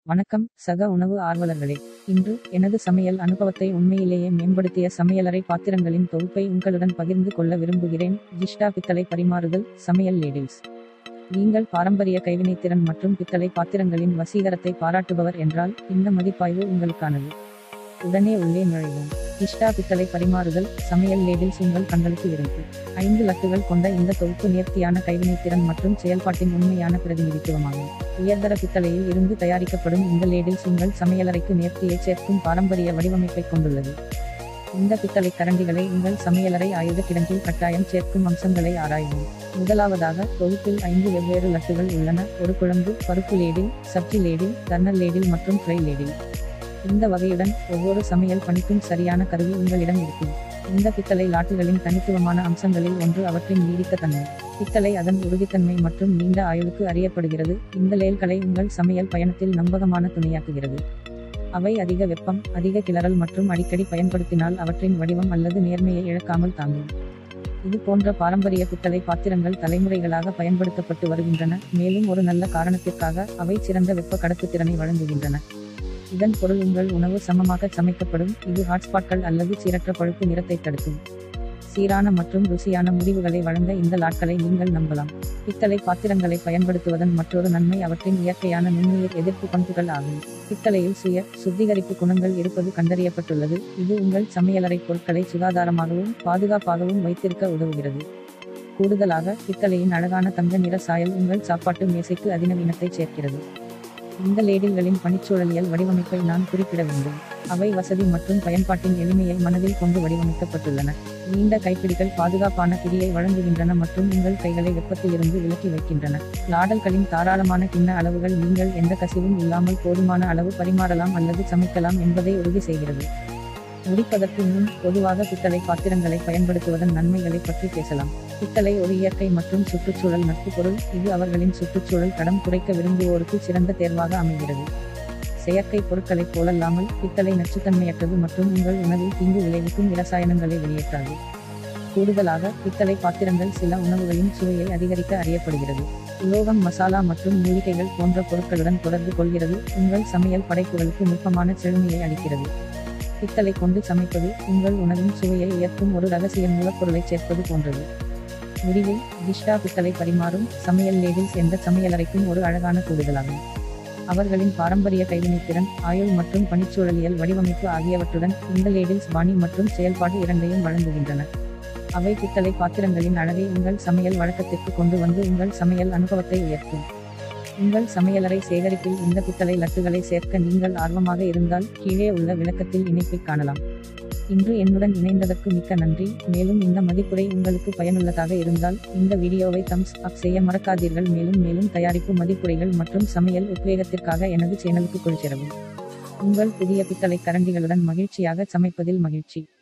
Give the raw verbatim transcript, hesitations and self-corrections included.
வணக்கம் சக உணவு ஆர்வலர்களே. இன்று எனது சமையல் அனுபவத்தை உண்மையிலேயே மேம்படுத்திய சமையலறை பாத்திரங்களின் தொகுப்பை உங்களுடன் பகிர்ந்து கொள்ள விரும்புகிறேன். ஜிஷ்டா பித்தளை பரிமாறுதல் சமையல் லேடில்ஸ். நீங்கள் பாரம்பரிய கைவினைத்திறன் மற்றும் பித்தளை பாத்திரங்களின் வசீகரத்தை பாராட்டுபவர் என்றால் இந்த மதிப்பாய்வு உங்களுக்கானது. உடனே உள்ளே நுழைவோம். ஜிஷ்டா பித்தளை பரிமாறுதல் சமையல் லேடில்ஸ் உங்கள் கண்களுக்கு விருந்து. ஐந்து லட்டுகள் கொண்ட இந்த தொகுப்பு நேர்த்தியான கைவினைத்திறன் மற்றும் செயல்பாட்டின் உண்மையான பிரதிநிதித்துவமாகும். உயர்தர பித்தளையில் இருந்து தயாரிக்கப்படும் இந்த லேடில்ஸ் உங்கள் சமையலறைக்கு நேர்த்தியை சேர்க்கும் பாரம்பரிய வடிவமைப்பை கொண்டுள்ளது. இந்த பித்தளை கரண்டிகளை உங்கள் சமையலறை ஆயுத கிடங்கில் கட்டாயம் சேர்க்கும் அம்சங்களை ஆராய்வோம். முதலாவதாக, தொகுப்பில் ஐந்து வெவ்வேறு லட்டுகள் உள்ளன. ஒரு குழம்பு பருப்பு லேடில், சப்ஜி லேடில், கர்னல் லேடில் மற்றும் ஃப்ரை லேடில். இந்த வகையுடன் ஒவ்வொரு சமையல் பணிக்கும் சரியான கருவி உங்களிடம் இருக்கும். இந்த பித்தளை லாட்டுகளின் தனித்துவமான அம்சங்களில் ஒன்று அவற்றின் நீடித்த தன்மை. பித்தளை அதன் உறுதித்தன்மை மற்றும் நீண்ட ஆயுளுக்கு அறியப்படுகிறது. இந்த லேல்களை உங்கள் சமையல் பயணத்தில் நம்பகமான துணையாக்குகிறது. அவை அதிக வெப்பம், அதிக கிளறல் மற்றும் அடிக்கடி பயன்படுத்தினால் அவற்றின் வடிவம் அல்லது நேர்மையை இழக்காமல் தாங்கும். இது போன்ற பாரம்பரிய பித்தளை பாத்திரங்கள் தலைமுறைகளாக பயன்படுத்தப்பட்டு வருகின்றன, மேலும் ஒரு நல்ல காரணத்திற்காக அவை சிறந்த வெப்ப கடத்துத்திறனை வழங்குகின்றன. இதன் பொருள் உங்கள் உணவு சமமாக சமைக்கப்படும். இது ஹாட்ஸ்பாட்கள் அல்லது சீரற்ற பழுப்பு நிறத்தை தடுக்கும். சீரான மற்றும் ருசியான முடிவுகளை வழங்க இந்த லாட்களை நீங்கள் நம்பலாம். பித்தளை பாத்திரங்களை பயன்படுத்துவதன் மற்றொரு நன்மை அவற்றின் இயற்கையான நுண்ணுயிர் எதிர்ப்பு பண்புகள் ஆகும். பித்தளையில் சுய சுத்திகரிப்பு குணங்கள் இருப்பது கண்டறியப்பட்டுள்ளது. இது உங்கள் சமையலறை பொருட்களை சுகாதாரமாகவும் பாதுகாப்பாகவும் வைத்திருக்க உதவுகிறது. கூடுதலாக, பித்தளையின் அழகான தங்க நிற சாயல் உங்கள் சாப்பாட்டு மேசைக்கு அதிநவீனத்தை சேர்க்கிறது. இந்த லேடில்களின் பணிச்சூழலியல் வடிவமைப்பை நான் குறிப்பிட வேண்டும். அவை வசதி மற்றும் பயன்பாட்டின் எளிமையை மனதில் கொண்டு வடிவமைக்கப்பட்டுள்ளன. நீண்ட கைப்பிடிகள் பாதுகாப்பான பிடியை வழங்குகின்றன மற்றும் உங்கள் கைகளை வெப்பத்திலிருந்து விலக்கி வைக்கின்றன. லாடல்களின் தாராளமான கிண்ண அளவுகள் நீங்கள் எந்த கசிவும் இல்லாமல் போதுமான அளவு பரிமாறலாம் அல்லது சமைக்கலாம் என்பதை உறுதி செய்கிறது. முடிப்பதற்கு முன், பொதுவாக பித்தளை பாத்திரங்களை பயன்படுத்துவதன் நன்மைகளை பற்றி பேசலாம். பித்தளை ஒரு இயற்கை மற்றும் சுற்றுச்சூழல் நட்பு பொருள். இது அவர்களின் சுற்றுச்சூழல் கடம் குறைக்க விரும்புவோருக்கு சிறந்த தேர்வாக அமைகிறது. செயற்கை பொருட்களைப் போலல்லாமல், பித்தளை நச்சுத்தன்மையற்றது மற்றும் உங்கள் உணவில் தீங்கு விளைவிக்கும் இரசாயனங்களை வெளியேற்றாது. கூடுதலாக, பித்தளை பாத்திரங்கள் சில உணவுகளின் சுவையை அதிகரிக்க அறியப்படுகிறது. உலோகம், மசாலா மற்றும் மூலிகைகள் போன்ற பொருட்களுடன் தொடர்பு கொள்கிறது. உங்கள் சமையல் படைப்புகளுக்கு நுட்பமான செழுமையை அளிக்கிறது. பித்தளை கொண்டு சமைப்பது உங்கள் உணவின் சுவையை உயர்த்தும் ஒரு ரகசிய மூலப்பொருளை சேர்ப்பது போன்றது. முடிவில், ஜிஷ்டா பித்தளை பரிமாறும் சமையல் லேடில்ஸ் எந்த சமையலறைக்கும் ஒரு அழகான கூடுதலாகும். அவர்களின் பாரம்பரிய கைவினைத்திறன், ஆயுள் மற்றும் பணிச்சூழலியல் வடிவமைப்பு ஆகியவற்றுடன் இந்த லேடில்ஸ் பாணி மற்றும் செயல்பாடு இரண்டையும் வழங்குகின்றன. அவை பித்தளை பாத்திரங்களின் அழகை உங்கள் சமையல் வழக்கத்திற்கு கொண்டு வந்து உங்கள் சமையல் அனுபவத்தை உயர்த்தும். உங்கள் சமையலறை சேகரிப்பில் இந்த பித்தளை லட்டுகளை சேர்க்க நீங்கள் ஆர்வமாக இருந்தால் கீழே உள்ள விளக்கத்தில் இணைப்பை காணலாம். இன்று என்னுடன் இணைந்ததற்கு மிக்க நன்றி. மேலும் இந்த மதிப்புரை உங்களுக்கு பயனுள்ளதாக இருந்தால் இந்த வீடியோவை தம்ஸ் அப் செய்ய மறக்காதீர்கள். மேலும் மேலும் தயாரிப்பு மதிப்புரைகள் மற்றும் சமையல் உத்வேகத்திற்காக எனது சேனலுக்கு கொள்கிறவும். உங்கள் புதிய பித்தளை கரண்டிகளுடன் மகிழ்ச்சியாக சமைப்பதில் மகிழ்ச்சி.